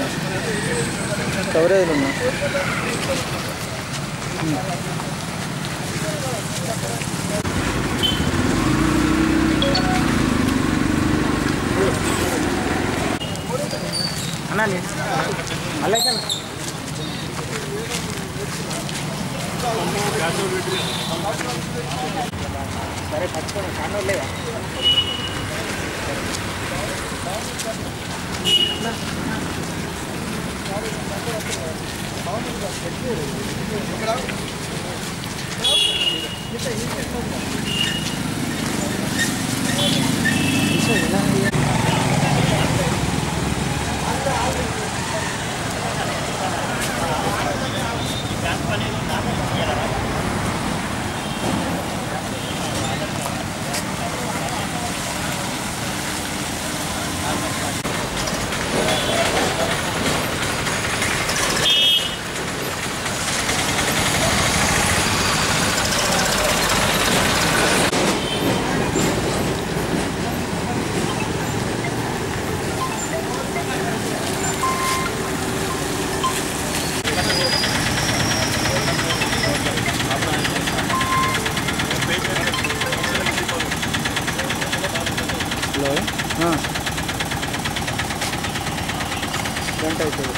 కవరేజ్లు ఉన్నా అన్నా అలా సరే పట్టుకోండి చాలా లేదా గంట అవుతుంది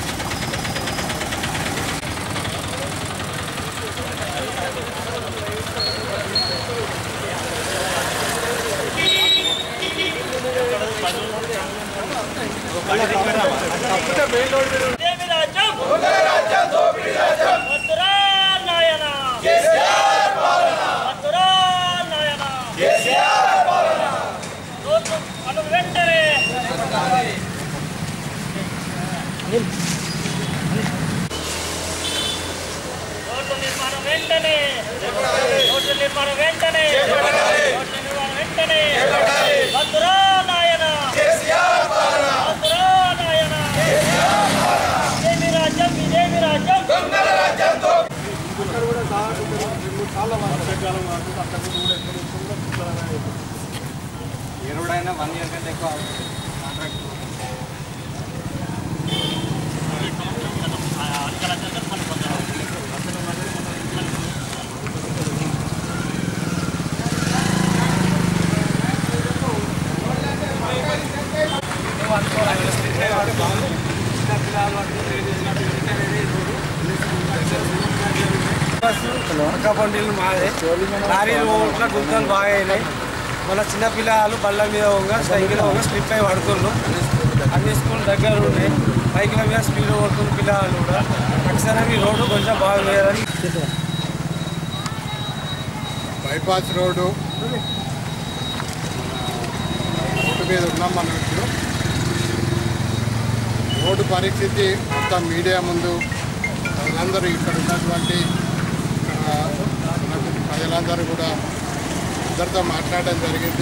ఎరుడైనా 1 ఇయర్ కంటే ఎక్కువ కాంట్రాక్ట్ అక్కపండిలు మాదే లారీలు ఓట్ల గుంతలు బాగా అయినాయి. మన చిన్నపిల్లలు బళ్ళ మీద పోగా సైకిల్ పోగా స్లిప్ అయి పడుతుండ్రు. అన్ని స్కూల్ దగ్గర ఉన్నాయి. బైక్ల మీద స్పీడ్ పడుతున్న పిల్లలు కూడా అక్షరాన్ని రోడ్డు కొంచెం బాగా వేయాలని బైపాస్ రోడ్డు మీద ఉన్నాం మనం ఇప్పుడు. రోడ్డు పరిస్థితి మొత్తం మీడియా ముందు ప్రజలందరూ ఇక్కడ ఉన్నటువంటి ప్రజలందరూ కూడా అందరితో మాట్లాడడం జరిగింది.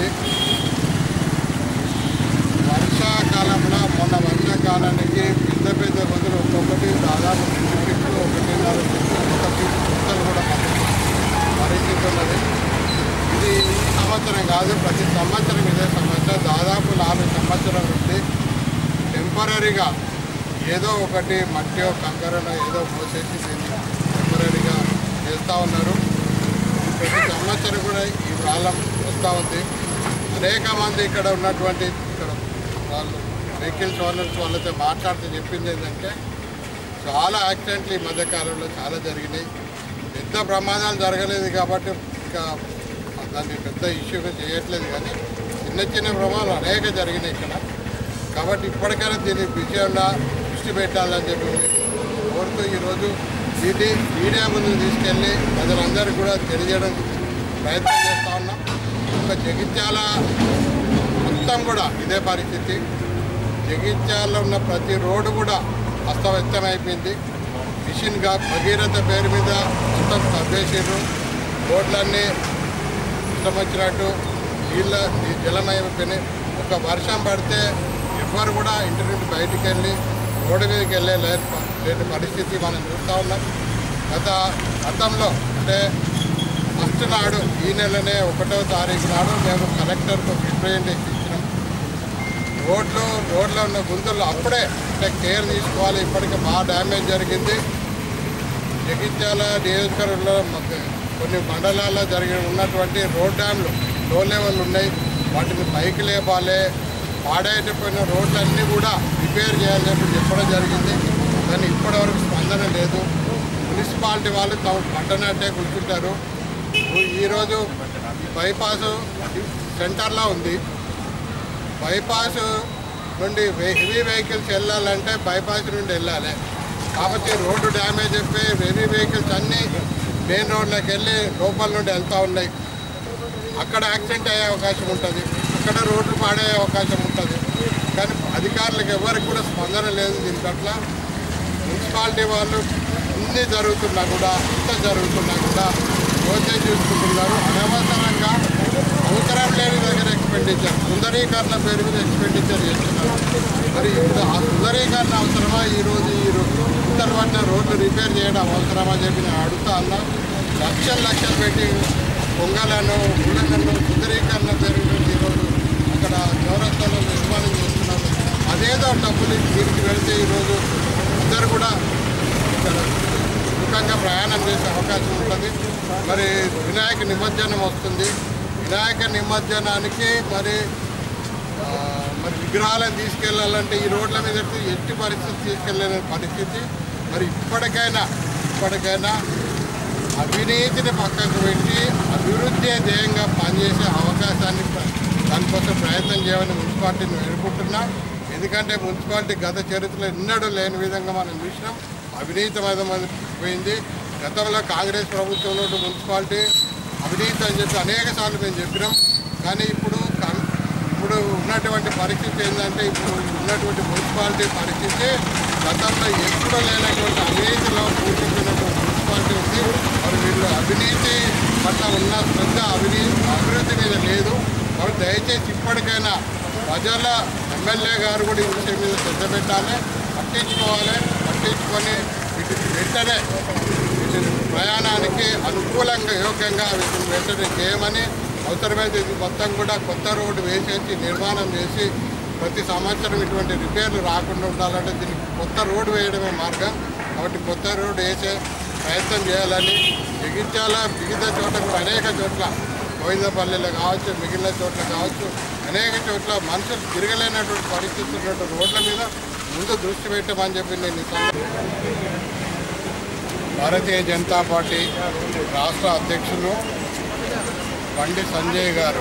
వర్షాకాలంలో మొన్న వర్షాకాలానికి పెద్ద పెద్ద రోజులు ఒక్కొక్కటి దాదాపు 2 ఫీట్లు 1.5 ఫీట్లు కూడా పరిస్థితి ఉన్నది. ఇది ఈ సంవత్సరం కాదు, ప్రతి సంవత్సరం ఇదే సంవత్సరం దాదాపు 4 సంవత్సరాల నుండి టెంపరీగా ఏదో ఒకటి మట్టియో కంకరలో ఏదో పోసేసి దీన్ని టెంపరీగా చేస్తూ ఉన్నారు. ప్రతి సంవత్సరం కూడా ఈ ప్రాబ్లం వస్తూ ఉంది. అనేక మంది ఇక్కడ ఉన్నటువంటి ఇక్కడ వాళ్ళు వెహికల్స్ ఓనర్స్ వాళ్ళతో మాట్లాడుతూ చెప్పింది ఏంటంటే చాలా యాక్సిడెంట్లు ఈ మధ్యకాలంలో చాలా జరిగినాయి. పెద్ద ప్రమాదాలు జరగలేదు కాబట్టి ఇంకా దాన్ని పెద్ద ఇష్యూగా చేయట్లేదు, కానీ చిన్న చిన్న ప్రమాదాలు అనేక జరిగినాయి ఇక్కడ. కాబట్టి ఇప్పటికైనా దీని విషయంలో దృష్టి పెట్టాలని చెప్పి కోరుతూ ఈరోజు దీన్ని మీడియా ముందు తీసుకెళ్ళి ప్రజలందరూ కూడా తెలియజేయడం ప్రయత్నం చేస్తూ ఉన్నాం. ఇంకా జగిత్యాల మొత్తం కూడా ఇదే పరిస్థితి. జగిత్యాలలో ఉన్న ప్రతి రోడ్డు కూడా అస్తవ్యస్తమైపోయింది. మిషన్గా భగీరథ పేరు మీద మొత్తం తవ్వేసారు. రోడ్లన్నీ ఇష్టం వచ్చినట్టు జలమైపోయినాయి. ఒక వర్షం పడితే ఎవరు కూడా ఇంటి నుండి బయటికి వెళ్ళి రోడ్డు మీదకి వెళ్ళే లేని పరిస్థితి మనం చూస్తూ ఉన్నాం. గతంలో అంటే ఫస్ట్ నాడు ఈ నెలనే 1వ తారీఖు నాడు మేము కలెక్టర్కు రిప్రజెంటేషన్ ఇచ్చినాం. రోడ్లో ఉన్న గుంతలు అప్పుడే అంటే కేర్ తీసుకోవాలి. ఇప్పటికే బాగా డ్యామేజ్ జరిగింది. జగిత్యాల నియోజకవర్గంలో కొన్ని మండలాల్లో ఉన్నటువంటి రోడ్ డ్యామ్లు లో లెవెల్ ఉన్నాయి. వాటిని పైకి లేపాలి. పాడైపోయిన రోడ్లన్నీ కూడా రిపేర్ చేయాలని చెప్పడం జరిగింది. కానీ ఇప్పటివరకు స్పందన లేదు. మున్సిపాలిటీ వాళ్ళు తమ పట్టనట్టే కూర్చుంటారు. ఈరోజు బైపాస్ సెంటర్లో ఉంది. బైపాస్ నుండి హెవీ వెహికల్స్ వెళ్ళాలంటే బైపాస్ నుండి వెళ్ళాలి. కాబట్టి రోడ్డు డ్యామేజ్ అయిపోయి హెవీ వెహికల్స్ అన్నీ మెయిన్ రోడ్లోకి వెళ్ళి లోపల నుండి వెళ్తూ ఉన్నాయి. అక్కడ యాక్సిడెంట్ అయ్యే అవకాశం ఉంటుంది. అక్కడ రోడ్లు పాడే అవకాశం ఉంటుంది. కానీ అధికారులకు ఎవరికి కూడా స్పందన లేదు. దీని పట్ల మున్సిపాలిటీ వాళ్ళు అన్నీ జరుగుతున్నా కూడా రోజే చూసుకుంటున్నారు. అనవసరంగా అవసరం లేని దగ్గర ఎక్స్పెండిచర్, సుందరీకరణ పేరు మీద ఎక్స్పెండిచర్ చేస్తున్నారు. మరి ఆ సుందరీకరణ అవసరమా? ఈరోజు తర్వాత రోడ్లు రిపేర్ చేయడం అవసరమా చెప్పి నేను అడుగుతా అన్నా. లక్షలు పెట్టి పొంగలను గుళ్ళను సుందరీకరణ పేరు మీద ఈరోజు అక్కడ చౌరస్తాలో నిర్మాణం చేస్తున్నారు. అదేదో డబ్బులు దీనికి వెళితే ఈరోజు ఇద్దరు కూడా సుఖంగా ప్రయాణం చేసే అవకాశం ఉంటుంది. మరి వినాయక నిమజ్జనం వస్తుంది. వినాయక నిమజ్జనానికి మరి విగ్రహాలను తీసుకెళ్లాలంటే ఈ రోడ్ల మీద ఎట్టి పరిస్థితి తీసుకెళ్ళలేని పరిస్థితి. మరి ఇప్పటికైనా అవినీతిని పక్కకు పెట్టి అభివృద్ధి ధ్యేయంగా పనిచేసే అవకాశాన్ని దానికోసం ప్రయత్నం చేయమని మున్సిపాలిటీని వేడుకుంటున్నా. ఎందుకంటే మున్సిపాలిటీ గత చరిత్రలో ఎన్నడూ లేని విధంగా మనం చూసినాం. అవినీతిమైపోయింది. గతంలో కాంగ్రెస్ ప్రభుత్వంలో మున్సిపాలిటీ అవినీతి అని చెప్పి అనేక సార్లు మేము చెప్పినాం. కానీ ఇప్పుడు ఉన్నటువంటి పరిస్థితి ఏంటంటే ఇప్పుడు ఉన్నటువంటి మున్సిపాలిటీ పరిస్థితి గతంలో ఎప్పుడూ లేనటువంటి అవినీతిలో పూర్తించినటువంటి మున్సిపాలిటీ ఉంది. మరి వీళ్ళు అవినీతి పట్ల ఉన్న శ్రద్ధ అభివృద్ధి మీద లేదు. మరి దయచేసి ఇప్పటికైనా ప్రజల ఎమ్మెల్యే గారు కూడా ఈ విషయం మీద శ్రద్ధ పెట్టాలి, పట్టించుకొని వెంటనే ప్రయాణానికి అనుకూలంగా యోగ్యంగా వీటిని వెంటనే చేయమని, అవసరమైతే ఇది మొత్తం కూడా కొత్త రోడ్డు వేసేసి నిర్మాణం చేసి ప్రతి సంవత్సరం ఇటువంటి రిపేర్లు రాకుండా ఉండాలంటే దీనికి కొత్త రోడ్డు వేయడమే మార్గం. కాబట్టి కొత్త రోడ్డు వేసే ప్రయత్నం చేయాలని జగిత్యాల వివిధ చోట్ల అనేక చోట్ల గోవిందపల్లిలో కావచ్చు, మిగిలిన చోట్ల కావచ్చు, అనేక చోట్ల మనుషులు తిరగలేనటువంటి పరిస్థితి ఉన్నటువంటి రోడ్ల మీద ముందు దృష్టి పెట్టమని చెప్పి నేను భారతీయ జనతా పార్టీ రాష్ట్ర అధ్యక్షులు బండి సంజయ్ గారు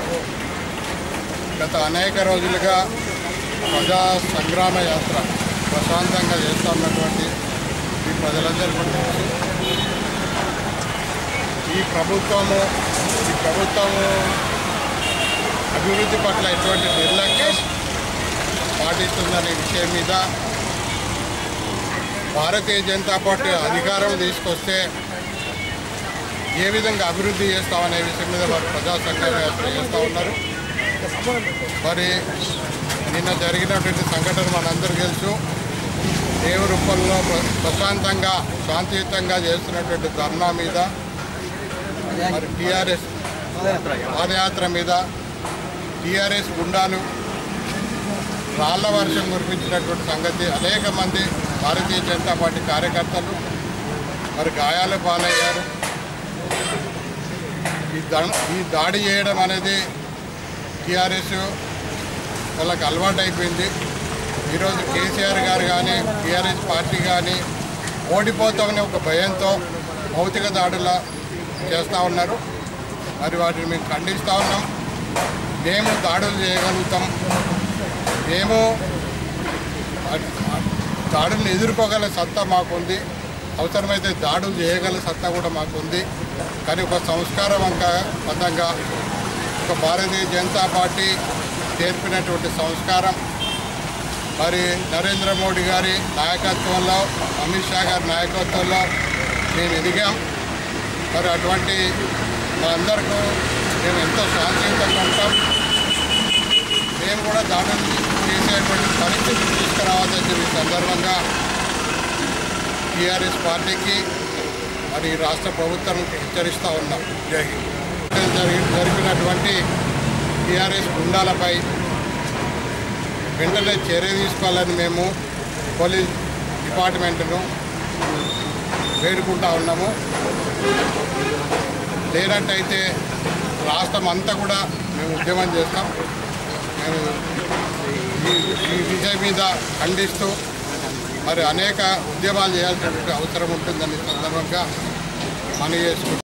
గత అనేక రోజులుగా ప్రజా సంగ్రామ యాత్ర ప్రశాంతంగా చేస్తున్నటువంటి ఈ ప్రజలందరూ కూడా ఈ ప్రభుత్వము అభివృద్ధి పట్ల ఎటువంటి నిర్లక్ష్యం పాటిస్తుందనే విషయం మీద భారతీయ జనతా పార్టీ అధికారం తీసుకొస్తే ఏ విధంగా అభివృద్ధి చేస్తామనే విషయం మీద వారు ప్రజా సంఘాలు చేస్తూ ఉన్నారు. మరి నిన్న జరిగినటువంటి సంఘటన మనందరూ తెలుసు. దేవరూపంలో ప్రశాంతంగా శాంతియుతంగా చేస్తున్నటువంటి ధర్నా మీద మరి టీఆర్ఎస్ పాదయాత్ర మీద టీఆర్ఎస్ గుండాలు రాళ్ల వర్షం కురిపించినటువంటి సంగతి అనేక మంది భారతీయ జనతా పార్టీ కార్యకర్తలు మరి గాయాల పాలయ్యారు. ఈ దాడి చేయడం అనేది టీఆర్ఎస్ వాళ్ళకి అలవాటు అయిపోయింది. ఈరోజు కేసీఆర్ గారు కానీ టీఆర్ఎస్ పార్టీ కానీ ఓడిపోతామని ఒక భయంతో భౌతిక దాడులా చేస్తూ ఉన్నారు. మరి వాటిని మేము ఖండిస్తూ ఉన్నాం. మేము దాడులు చేయగలుగుతాం, మేము దాడులను ఎదుర్కోగల సత్తా మాకుంది, అవసరమైతే దాడులు చేయగల సత్తా కూడా మాకుంది. కానీ ఒక సంస్కారవంతంగా ఒక భారతీయ జనతా పార్టీ నేర్పినటువంటి సంస్కారం మరి నరేంద్ర మోడీ గారి నాయకత్వంలో, అమిత్ షా గారి నాయకత్వంలో మేము ఎదిగాం. మరి అటువంటి మనందరికీ మేము ఎంతో శాంతియుతంగా ఉంటాం. మేము కూడా దాడులు చేసేటువంటి పరిస్థితి తీసుకురావాలని చెప్పి సందర్భంగా టీఆర్ఎస్ పార్టీకి మరి రాష్ట్ర ప్రభుత్వానికి హెచ్చరిస్తూ ఉన్నాం. జై హింద్. జరిపినటువంటి టీఆర్ఎస్ గుండాలపై వెంటనే చర్య తీసుకోవాలని మేము పోలీస్ డిపార్ట్మెంట్ను వేడుకుంటా ఉన్నాము. లేనట్టయితే రాష్ట్రం అంతా కూడా మేము ఉద్యమం చేస్తాం. మేము ఈ విషయం మీద ఖండిస్తూ మరి అనేక ఉద్యమాలు చేయాల్సిన అవసరం ఉంటుందని సందర్భంగా మనవి చేసుకుంటాం.